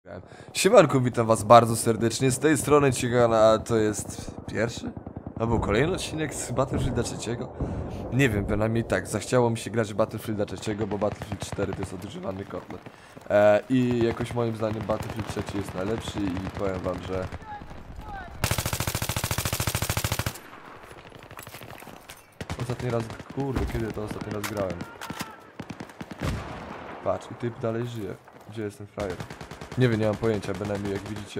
Siemanku, witam was bardzo serdecznie, z tej strony Cigana, to jest pierwszy? Albo kolejny odcinek z Battlefielda 3. Nie wiem, bynajmniej tak, zachciało mi się grać w Battlefielda 3, bo Battlefield 4 to jest odgrzewany kotlet. I jakoś moim zdaniem Battlefield 3 jest najlepszy i powiem wam, że... Ostatni raz, kurde, kiedy to ostatni raz grałem? Patrz, i typ dalej żyje. Gdzie jest ten frajer? Nie wiem, nie mam pojęcia, bynajmniej jak widzicie...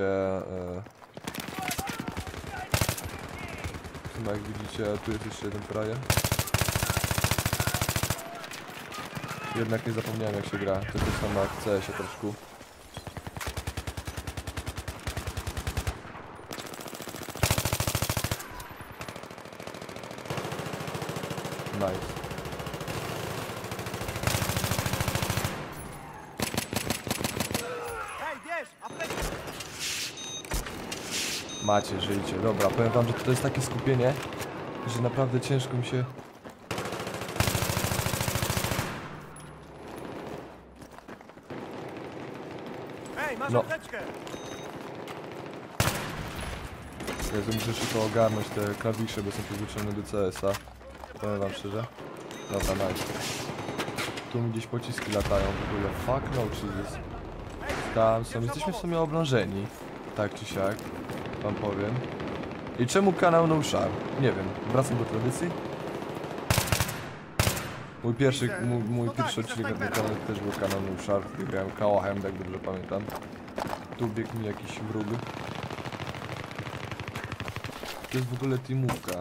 Chyba jak widzicie, tu jest jeszcze jeden frajer. Jednak nie zapomniałem jak się gra, to jest samo jak w CS-ie troszkę. Nice. Macie, żyjcie. Dobra, powiem wam, że to jest takie skupienie, że naprawdę ciężko mi się... No. Jezu, muszę szybko ogarnąć te klawisze, bo są przyzwyczajone do CS-a. Powiem wam szczerze. Dobra, nice. Tu mi gdzieś pociski latają w ogóle. Fuck no, Jesus. Tam są, jesteśmy w sumie oblążeni. Tak czy siak, wam powiem. I czemu kanał No Shar? Nie wiem, wracam do tradycji. Mój pierwszy odcinek na kanale też był kanał No Shar, gdzie grałem Kałahem, jak dobrze pamiętam. Tu biegł mi jakiś wróg. To jest w ogóle teamówka.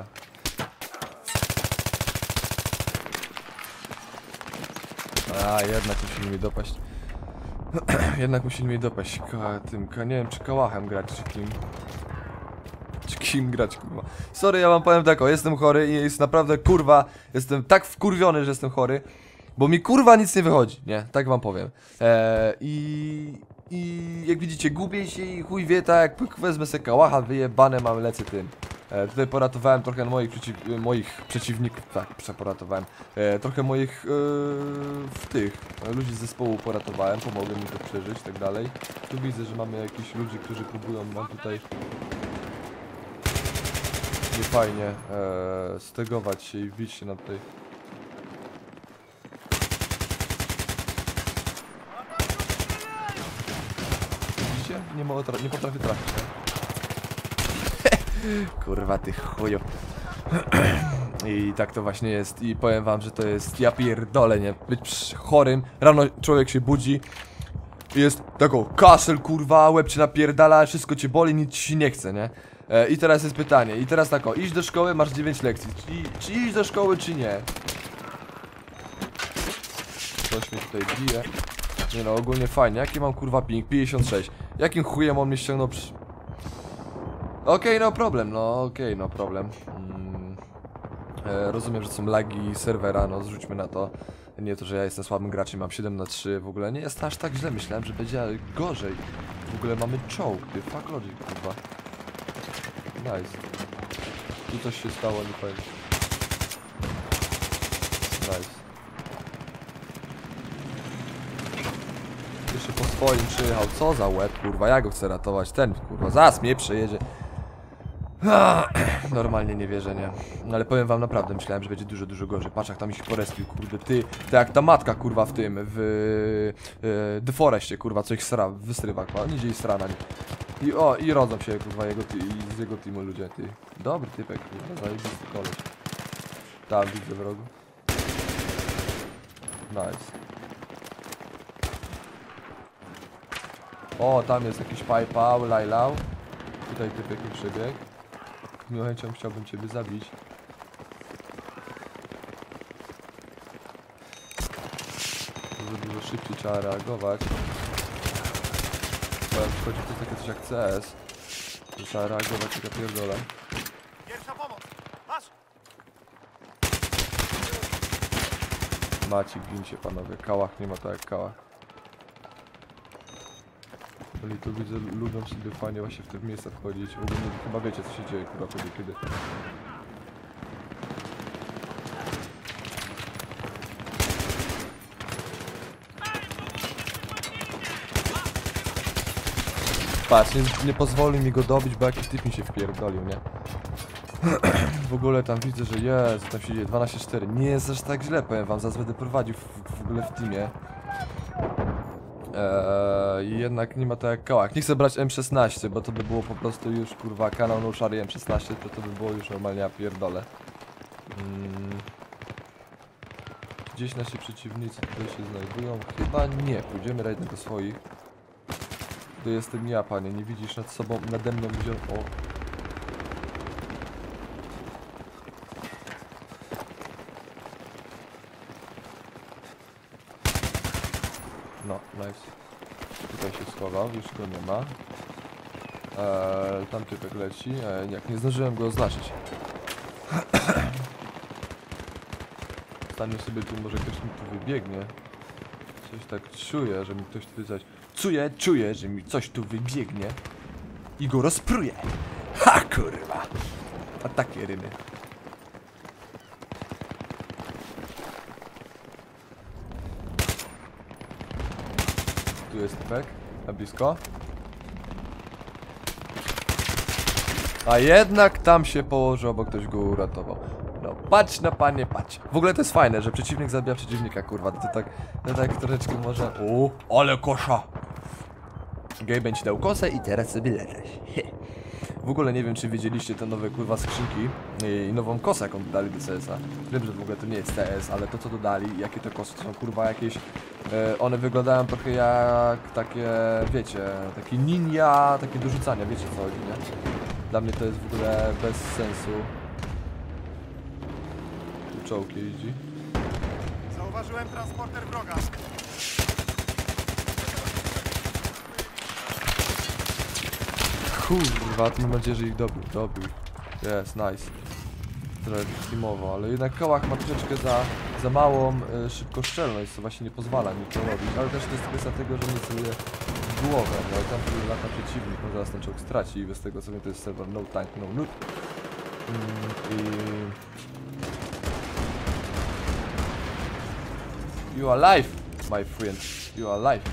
A, jednak musili mi dopaść. Jednak musieli mnie dopaść nie wiem czy Kałachem grać, czy kim. Czy kim grać, kurwa. Sorry, ja wam powiem tak, o, jestem chory i jest naprawdę, kurwa, jestem tak wkurwiony, że jestem chory. Bo mi, kurwa, nic nie wychodzi, nie, tak wam powiem. I jak widzicie, gubię się i chuj wie, tak jak wezmę sobie Kałacha, wyjebane mam, lecę tym. Tutaj poratowałem trochę moich przeciwników, tak, poratowałem. Trochę moich ludzi z zespołu poratowałem, pomogłem mi to przeżyć, tak dalej. Tu widzę, że mamy jakichś ludzi, którzy próbują nam tutaj niefajnie stegować się i wbić się na tutaj. Widzicie? Nie potrafię trafić, tak? Kurwa ty chuju. I tak to właśnie jest. I powiem wam, że to jest, ja pierdolę, nie? Być chorym. Rano człowiek się budzi. Jest taką kaszel, kurwa, łeb cię napierdala, wszystko cię boli, nic ci nie chce, nie? I teraz jest pytanie. I teraz tak o, iść do szkoły, masz 9 lekcji. Czy iść do szkoły, czy nie? Ktoś mnie tutaj bije. Nie no, ogólnie fajnie. Jaki mam kurwa ping? 56. Jakim chujem on mnie ściągnął przy... Okej, no problem, no okej, no problem. Rozumiem, że są lagi serwera, no zrzućmy na to. Nie to, że ja jestem słabym graczem, mam 7 na 3, w ogóle nie jest aż tak źle, myślałem, że będzie gorzej. W ogóle mamy czołg, ty, fuck logic, kurwa. Nice. Tu coś się stało, nie powiem. Nice. Jeszcze po swoim przyjechał, co za łeb, kurwa, ja go chcę ratować, ten, kurwa, zaraz mnie przejedzie. Normalnie nie wierzę, nie. Ale powiem wam naprawdę, myślałem, że będzie dużo gorzej. Patrz jak tam ich porespił, kurde, ty. To jak ta matka, kurwa, w tym, w The Forestie, kurwa, co ich wysrywa, kurwa, idzie i sra na nich. I rodzą się, kurwa, z jego teamu ludzie, ty. Dobry typek, kurwa, zajebisty koleś. Tam widzę wrogu. Nice. O, tam jest jakiś pajpał, lajlał. Tutaj typek mi przebiegł. Z miłą chęcią chciałbym ciebie zabić. Dużo szybciej trzeba reagować. Bo jak przychodzi to jest takie coś jak CS, że trzeba reagować jak ja pierdolę. Macie, gincie panowie, Kałach nie ma tak jak Kałach. Czyli tu widzę, lubią sobie fajnie właśnie w te miejsca wchodzić. Ogólnie chyba wiecie co się dzieje, kurwa, kiedy. Patrz, nie pozwoli mi go dobić, bo jakiś typ mi się wpierdolił, nie? W ogóle tam widzę, że jest, tam się dzieje 12-4. Nie jest aż tak źle, powiem wam, zaraz będę prowadził w ogóle w teamie. Jednak nie ma to jak kołach. Nie chcę brać M16, bo to by było po prostu już kurwa kanał no szary M16, to by było już normalnie ja pierdolę. Gdzieś nasi przeciwnicy tutaj się znajdują? Chyba nie, pójdziemy rajdem do swoich. To jestem ja, panie, nie widzisz nad sobą, nade mną gdzie... O! No, nice. Tutaj się schował, już go nie ma. Tam typek leci, jak nie zdążyłem go oznaczyć. Stanie sobie tu, może ktoś mi tu wybiegnie. Coś tak czuję, że mi ktoś tu coś... Czuję, że mi coś tu wybiegnie. I go rozpruje. Ha, kurwa. A takie ryby. Tu jest typek, na blisko. A jednak tam się położył, bo ktoś go uratował. No patrz na panie, patrz. W ogóle to jest fajne, że przeciwnik zabija przeciwnika, kurwa. To tak troszeczkę może... O, ale kosza! Gaben ci dał kosę i teraz sobie leżeć. W ogóle nie wiem, czy widzieliście te nowe kurwa skrzynki i nową kosę, jaką dodali do CS-a. Wiem, że w ogóle to nie jest CS, ale to co dodali, jakie te kosy to są kurwa jakieś... one wyglądają trochę jak takie, wiecie, takie ninja, takie do rzucania, wiecie co chodzi, nie? Dla mnie to jest w ogóle bez sensu. Tu czołg jeździ. Zauważyłem transporter wroga. Kurwa, to mam nadzieję, że ich dobił. Jest, nice. Trochę teamowo, ale jednak Kałach ma troszeczkę za małą szybkostrzelność, co właśnie nie pozwala mi to robić. Ale też to jest kwestia tego, że nie celuje w głowę, no i tam tu lata przeciwnik, on zaraz ten czołg straci i bez tego co wiem, to jest serwer no tank, no noob. You are alive, my friend. You are alive.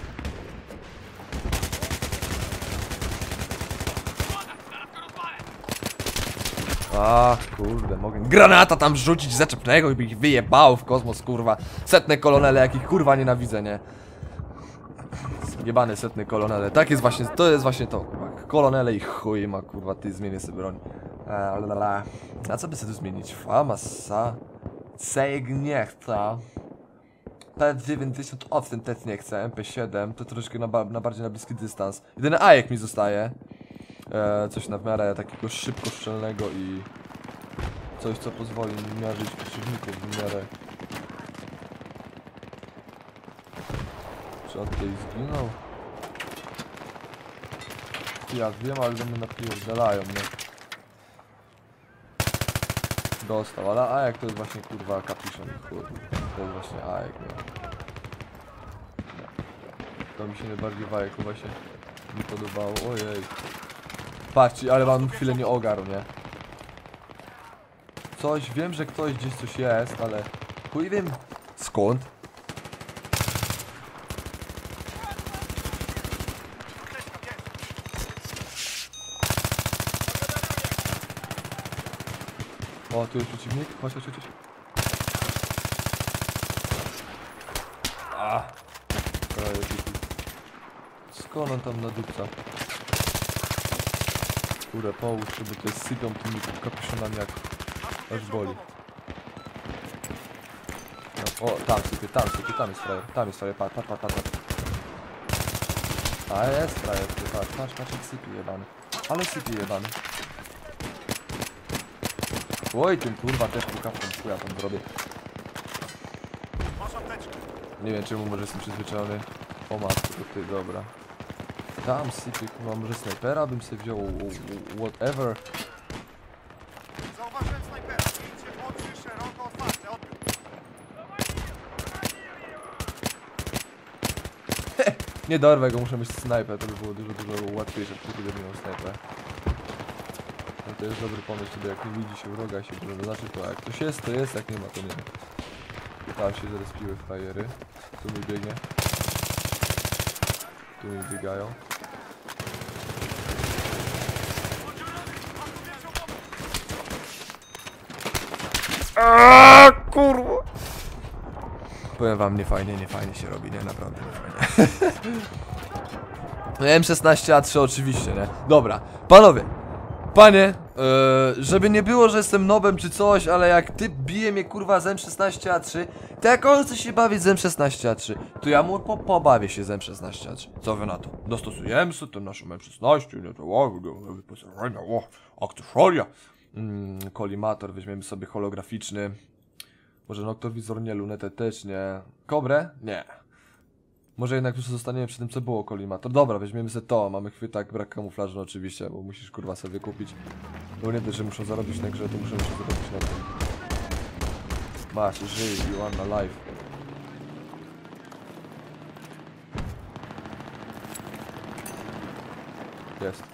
A kurde, mogę granata tam rzucić zaczepnego i by ich wyjebało w kosmos, kurwa. Setne kolonele, jakich kurwa nienawidzę, nie? Jebany setny kolonele. Tak jest właśnie, to jest właśnie to, kurwa. Kolonele i chuj ma, kurwa, ty zmienię sobie broń. A co by sobie tu zmienić? Famasa. Sejg nie chce. P98 też nie chce. MP7 to troszkę na bardziej na bliski dystans. Jedyny ajek mi zostaje. Coś na w miarę takiego szybkostrzelnego i coś co pozwoli mi miażdżyć przeciwników w miarę. Czy on tutaj zginął? Ja wiem, ale do mnie napierdalają, nie? Dostał, ale ajek to jest właśnie kurwa kapiszon, kurwa. To jest właśnie ajek, nie? To mi się najbardziej w ajeku właśnie nie podobało, ojej. Patrzcie, ale mam chwilę nie ogarł, nie? Coś, wiem, że ktoś gdzieś coś jest, ale chuj wiem skąd. O, tu jest przeciwnik, chodź. Skąd on tam nadupca? Kurde, połóż się, bo to jest sypią tymi kapiszonami jak aż boli. No, o, tam sypie, tam jest frajer, patrz. A jest frajer, patrz jak sypie jebany. Ale sypie jebany. Oj, tym kurwa też pukawką, chuja tam zrobię. Nie wiem czemu, może jestem przyzwyczajony. O matko, to ty, dobra. Tam sypie, kurwa, może snajpera bym sobie wziął, whatever. Zauważyłem snajpera. Idźcie oczy szeroko otwarte. Odbiór. Nie dorwę go, muszę mieć snajpę, to by było dużo łatwiejsze, kiedy miał snajpę. No to jest dobry pomysł, żeby jak nie widzi się wroga się może znaczy to jak ktoś jest, to jest, jak nie ma, to nie. Tam się zarespiły frajery. Tu mi biegnie. Tu mi biegają. Kurwa. Powiem wam, nie fajnie się robi, nie? Naprawdę nie fajnie. M16A3 oczywiście, nie? Dobra, panowie. Panie, żeby nie było, że jestem nobem czy coś, ale jak ty bije mnie kurwa z M16A3, to jak on chce się bawić z M16A3, to ja mu pobawię się z M16A3. Co wy na to? Dostosujemy sobie ten naszą M16, nie to wyposażenia, akcesoria. Kolimator weźmiemy sobie holograficzny. Może noktowizor nie, lunetę też nie. Kobrę? Nie. Może jednak już zostaniemy przy tym, co było kolimator. Dobra, weźmiemy sobie to. Mamy chwytak, brak kamuflażu oczywiście, bo musisz kurwa sobie kupić. Bo nie dość, że muszą zarobić na grze, to muszą jeszcze zarobić na tym. Masz, żyj, you are alive. Jest.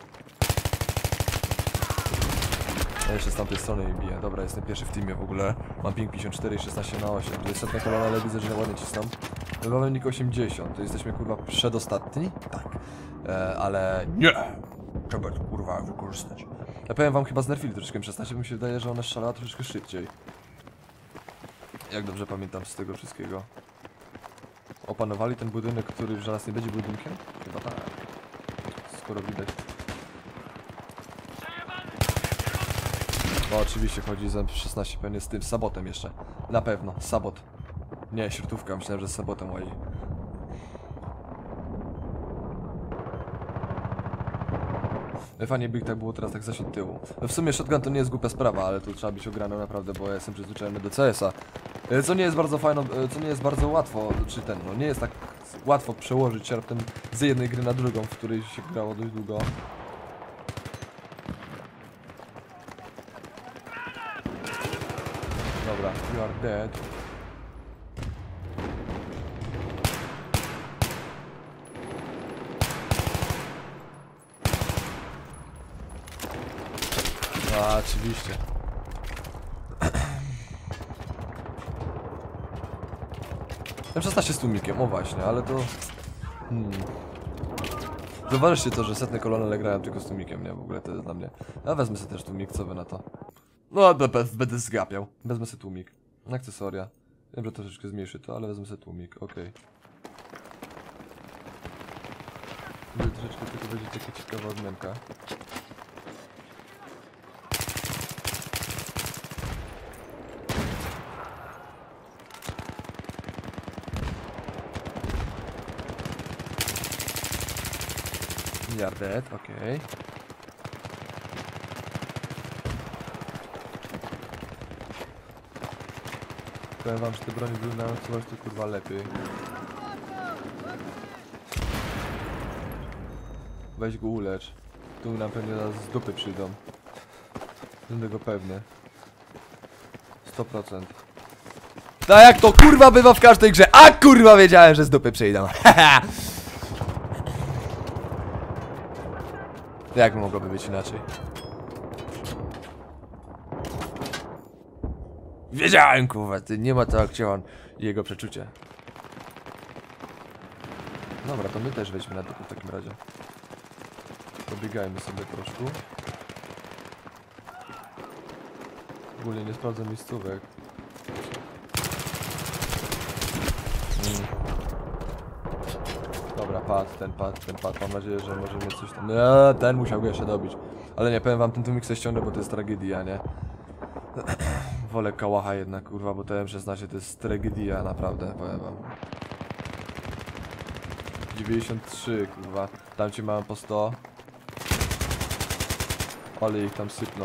Ja jeszcze z tamtej strony mi bije. Dobra, jestem pierwszy w teamie w ogóle. Mam ping 54 i 16/8. Tu jest setna kolana, ale widzę, że ładnie cisną. My mamy nick 80. To jesteśmy kurwa przedostatni? Tak. Ale nie! Trzeba to kurwa wykorzystać. Ja powiem wam, chyba znerfili troszeczkę M16, bo mi się wydaje, że ona strzela troszeczkę szybciej. Jak dobrze pamiętam z tego wszystkiego. Opanowali ten budynek, który już zaraz nie będzie budynkiem? Chyba tak. Skoro widać. No oczywiście chodzi z M16 pewnie z tym sabotem jeszcze. Na pewno, sabot. Nie, śrutówka, myślałem, że z sabotem łazi. Fajnie by tak było teraz tak zaś od tyłu. W sumie shotgun to nie jest głupia sprawa, ale tu trzeba być ograną naprawdę, bo ja jestem przyzwyczajony do CS-a. Co nie jest bardzo fajno, co nie jest bardzo łatwo, czy ten, no nie jest tak łatwo przełożyć się raptem z jednej gry na drugą, w której się grało dość długo. Dobra, you are dead. A, oczywiście. M16 z tłumikiem, o właśnie, ale to... Zauważcie to, że setne kolonele grają tylko z tłumikiem, nie? W ogóle to jest dla mnie... Ja wezmę sobie też tłumik, co wy na to? No, będę zgapiał. Wezmę sobie tłumik. Akcesoria. Wiem, że troszeczkę zmniejszy to, ale wezmę sobie tłumik, okej. Troszeczkę tylko będzie taka ciekawa odmianka. Dead, okej. Powiem wam, że te broni wyglądają coraz to kurwa lepiej. Weź go ulecz. Tu nam pewnie z dupy przyjdą. Jestem tego pewny. 100%. Tak jak to kurwa bywa w każdej grze. A kurwa wiedziałem, że z dupy przyjdą. Jak mogłoby być inaczej? Wiedziałem, kurwa, ty nie ma to jak chciał jego przeczucie. Dobra, to my też weźmy na dupę w takim razie. Pobiegajmy sobie troszkę. Ogólnie nie sprawdzę miejscówek. Dobra, padł. Mam nadzieję, że możemy coś tam... ten musiał go jeszcze dobić. Ale nie, powiem wam, ten tłumik se ściągnę, bo to jest tragedia, nie? Wolę kałacha jednak, kurwa, bo to M16 to jest tragedia, naprawdę, powiem wam. 93, kurwa. Tam ci mam po 100. Ale ich tam sypnął.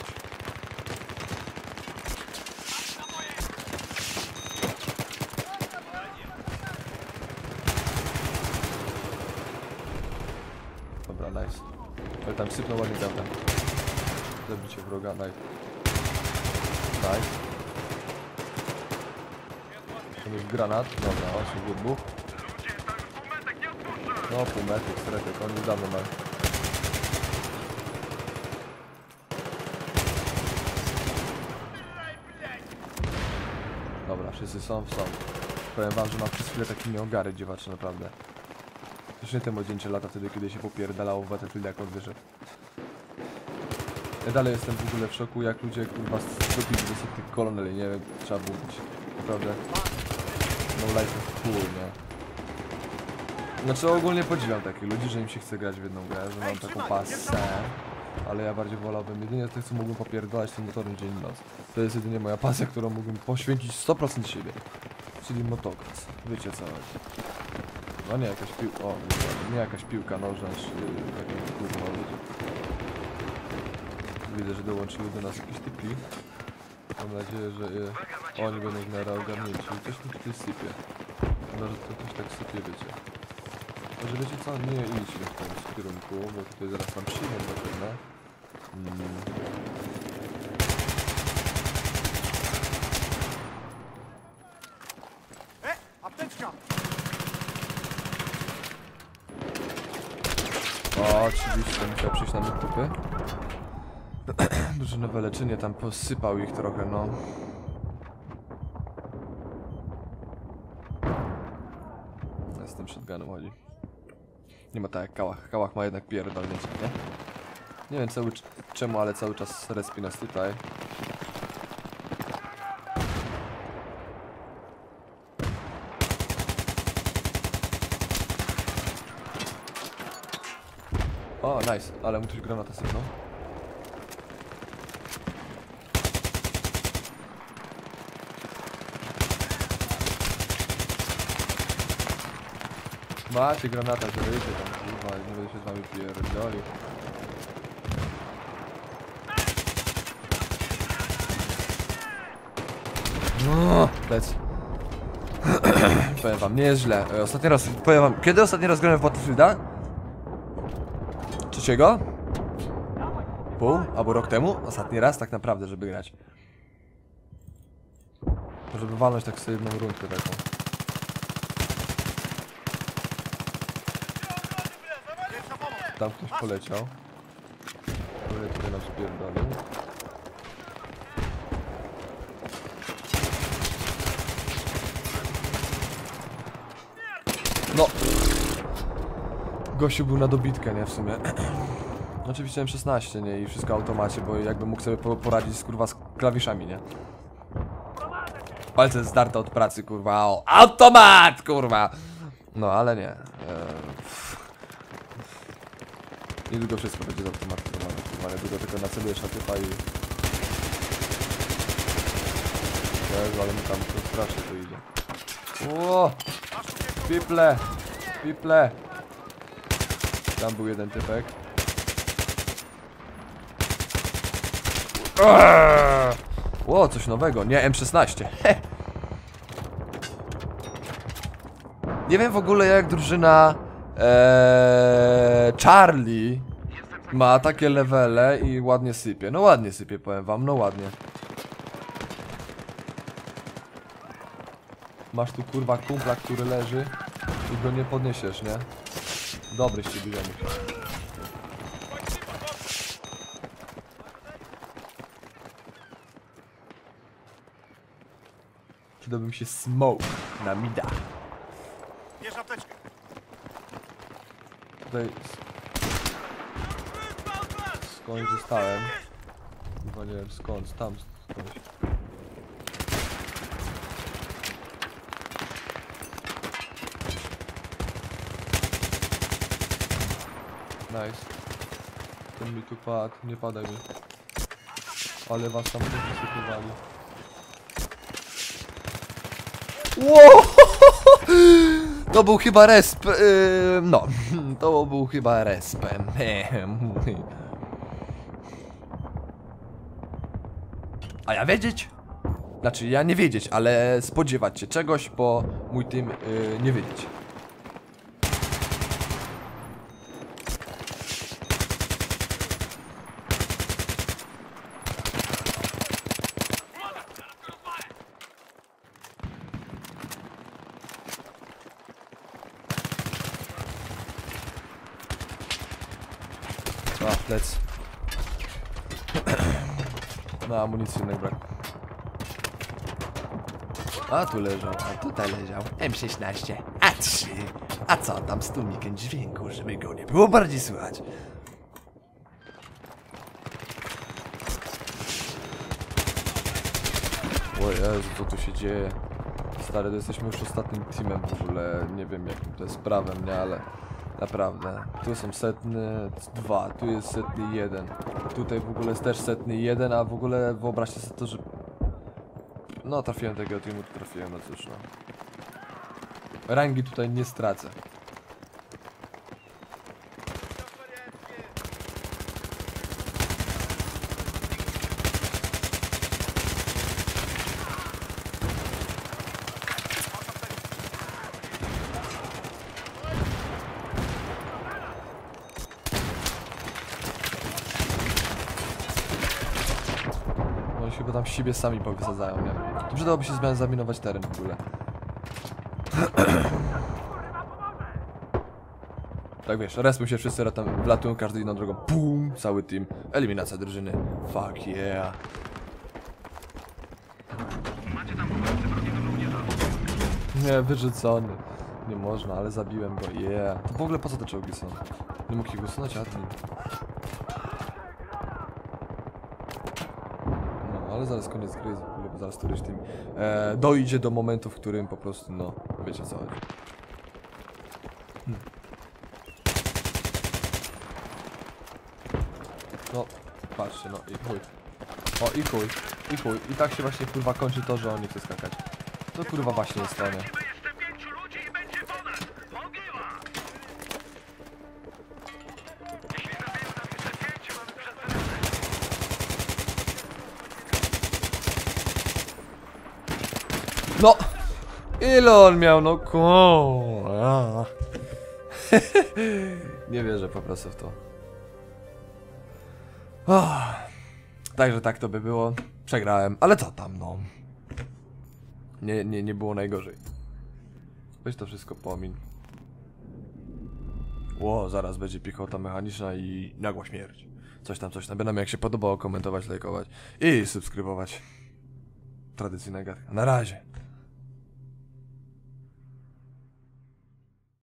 Dobra, nice. Ale tam sypnął ładnie tamten. Zabicie wroga, nice. Nice. To jest granat. Dobra, on się wybuch. No, półmetek, stretek, on już dawno ma. Dobra, wszyscy są. Powiem wam, że mam przez chwilę taki nieogary dziewaczy, naprawdę. Już nie te młodzieńcze lata wtedy, kiedy się popierdalało w Battlefield jak on wyszedł. Ja dalej jestem w ogóle w szoku, jak ludzie kurwa zrobili do tych koloneli, nie wiem, trzeba było być. Naprawdę. No life is cool, nie? Znaczy ogólnie podziwiam takich ludzi, że im się chce grać w jedną grę, że mam taką pasę. Ale ja bardziej wolałbym, jedynie tych co mógłbym popierdolać tym motorem dzień i noc. To jest jedynie moja pasja, którą mógłbym poświęcić 100% siebie. Czyli motocross. Wiecie co chodzi. No nie jakaś piłka, o nie jakaś piłka nożna, czy takie kurwa ludzie. Widzę, że dołączyły do nas jakieś typki. Mam nadzieję, że oni będą w miarę ogarnięci. Coś mi tutaj sypie. Może to coś tak sypie, wiecie. Może wiecie co? Nie idźmy w tym kierunku, bo tutaj zaraz tam przyjmę zapewne. Apteczka! O, oczywiście, musiał przyjść na mnie typy. Duże nowe leczenie, tam posypał ich trochę, no. Z tym shotgunem chodzi. Nie ma tak jak Kałach. Kałach ma jednak pierdolnięcie, nie? Nie wiem czemu, ale cały czas respi nas tutaj. O, nice, ale mu ktoś granata sypnął. Macie granata, że wyjdzie tam, kurwa, nie będę się z wami pierdolił. No, lec. Powiem wam, nie jest źle. Ostatni raz, powiem wam, kiedy ostatni raz grałem w Battlefielda? Trzeciego? Pół? Albo rok temu? Ostatni raz tak naprawdę, żeby grać. Żeby walnąć tak sobie jedną rundkę taką. Tam ktoś poleciał. Który tutaj nas pierdolił. No! Gościu był na dobitkę, nie? W sumie. Oczywiście M16, nie? I wszystko automacie, bo jakby mógł sobie poradzić z kurwa z klawiszami, nie? Palce zdarte od pracy, kurwa. O, automat, kurwa! No, ale nie. Niedługo wszystko będzie zautomatyzowane, kurwa. Niedługo tylko nacelujesz na typa i... Jezu, ale mi tam to strasznie to idzie. Ło! Piple! Piple! Tam był jeden typek. Ło, coś nowego. Nie, M16. Nie wiem w ogóle jak drużyna Charlie ma takie levele i ładnie sypie. No ładnie sypie, powiem wam, no ładnie. Masz tu kurwa kumpla, który leży i go nie podniesiesz, nie? Dobry z ciebie ziomek. Przydałby się smoke na mida. Bierz apteczkę. Tutaj... Skąd zostałem? Chyba nie wiem skąd, tam skądś. Nice. Ten mi tu padł, nie padaj mi. Ale was tam wysypywali. Wow! To był chyba resp... no, to był chyba resp. A ja wiedzieć? Znaczy ja nie wiedzieć, ale spodziewać się czegoś, bo mój team nie wiedzieć. A, plec. No, amunicji jednak brak. A tu leżał, a tutaj leżał M16, A3. A co tam z tłumikiem dźwięku, żeby go nie było bardziej słychać. O Jezu, co tu się dzieje? Stary, to jesteśmy już ostatnim teamem w ogóle, nie wiem jakim to jest prawem, nie, ale naprawdę. Tu są setny 2, tu jest setny 1. Tutaj w ogóle jest też setny 1, a w ogóle wyobraźcie sobie to, że... No, trafiłem tego teamu, to trafiłem, no cóż, no. Rangi tutaj nie stracę. Oni chyba tam siebie sami powysadzają, nie? To przydałoby się zaminować teren w ogóle. Tak wiesz, respią się wszyscy, tam wlatują każdy inną drogą. Pum! Cały team. Eliminacja drużyny. Fuck yeah. Nie, wyrzucony. Nie można, ale zabiłem go. Yeah. To w ogóle po co te czołgi są? Nie mógł ich usunąć, admin. No, ale zaraz koniec gry, w ogóle, bo zaraz któryś team dojdzie do momentu, w którym po prostu, no, wiecie co chodzi. No, patrzcie, no i chuj. O, i chuj, i chuj. I tak się właśnie kurwa kończy to, że on nie chce skakać. To kurwa właśnie jest to, nie? No! Ile on miał, no kurwa. Nie wierzę po prostu w to. Także tak to by było. Przegrałem, ale co tam, no. Nie było najgorzej. Weź to wszystko pomin. Ło, zaraz będzie piechota mechaniczna i nagła śmierć. Coś tam. Będę nam jak się podobało komentować, lajkować i subskrybować. Tradycyjna gadka. Na razie.